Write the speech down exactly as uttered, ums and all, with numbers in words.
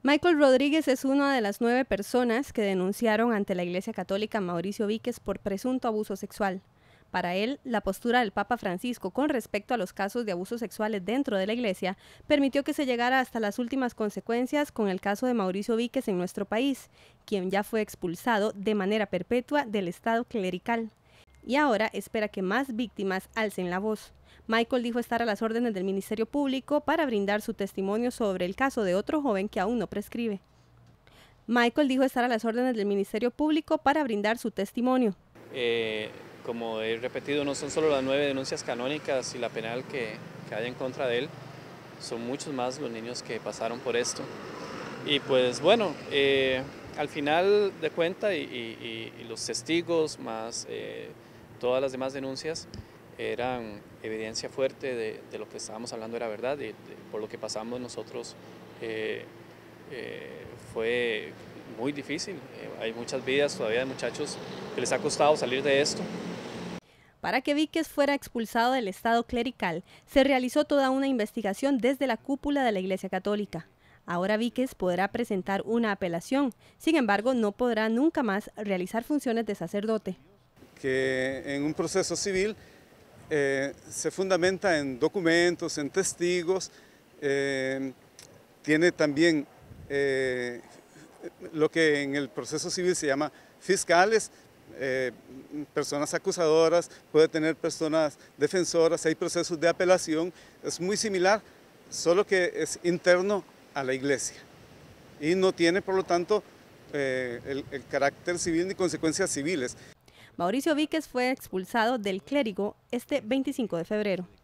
Michael Rodríguez es una de las nueve personas que denunciaron ante la Iglesia Católica a Mauricio Víquez por presunto abuso sexual. Para él, la postura del Papa Francisco con respecto a los casos de abusos sexuales dentro de la Iglesia permitió que se llegara hasta las últimas consecuencias con el caso de Mauricio Víquez en nuestro país, quien ya fue expulsado de manera perpetua del Estado clerical. Y ahora espera que más víctimas alcen la voz. Michael dijo estar a las órdenes del Ministerio Público para brindar su testimonio sobre el caso de otro joven que aún no prescribe. Michael dijo estar a las órdenes del Ministerio Público para brindar su testimonio. Eh, como he repetido, no son solo las nueve denuncias canónicas y la penal que, que hay en contra de él, son muchos más los niños que pasaron por esto. Y pues bueno, eh, al final de cuentas y, y, y los testigos más eh, todas las demás denuncias eran evidencia fuerte de, de lo que estábamos hablando era verdad, y de, por lo que pasamos nosotros eh, eh, fue muy difícil. Eh, hay muchas vidas todavía de muchachos que les ha costado salir de esto. Para que Víquez fuera expulsado del Estado clerical, se realizó toda una investigación desde la cúpula de la Iglesia Católica. Ahora Víquez podrá presentar una apelación, sin embargo no podrá nunca más realizar funciones de sacerdote. Que en un proceso civil eh, se fundamenta en documentos, en testigos, eh, tiene también eh, lo que en el proceso civil se llama fiscales, eh, personas acusadoras, puede tener personas defensoras, hay procesos de apelación, es muy similar, solo que es interno a la Iglesia y no tiene por lo tanto eh, el, el carácter civil ni consecuencias civiles. Mauricio Víquez fue expulsado del clérigo este veinticinco de febrero.